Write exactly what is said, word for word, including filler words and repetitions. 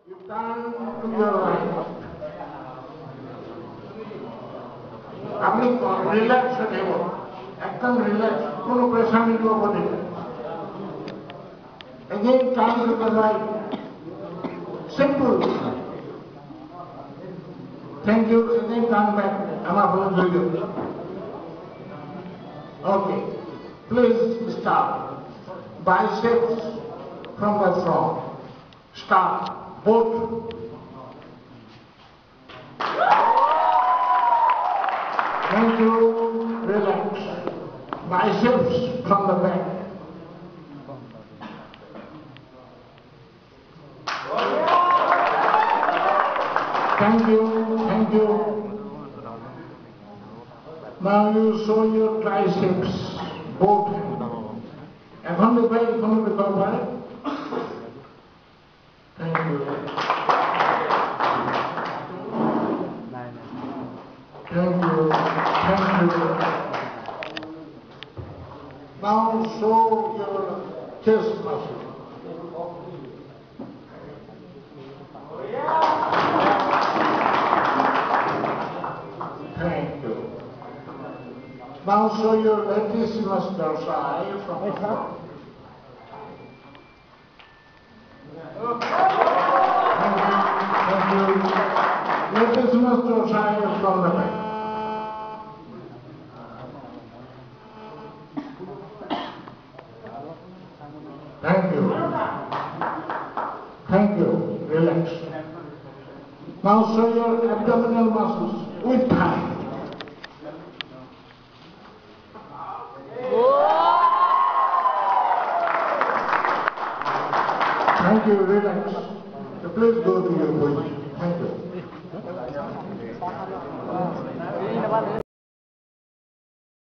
You turn to your right. আপনি relax হয়ে যাব, একদম রিল্যাক্স, কোনো প্রেশার নিতে হবে না। Again, turn to the right. Simple. Thank you. Again, turn back. I'm a volunteer. Okay. Please start. Biceps from the front. Start. Both. Thank you. Relax. Biceps from the back. Thank you. Thank you. Now you show your triceps. Both hands. এখন দেখবে এখন দেখো ভাই। Thank you. Thank you. Thank you. Now show your chest muscle. Thank you. Now show your latissimus dorsi from the front. Thank you. Thank you. Latissimus dorsi from the back. Thank you. Thank you. Relax. Now show your abdominal muscles with time. Thank you. Relax. So please go to your position. Thank you.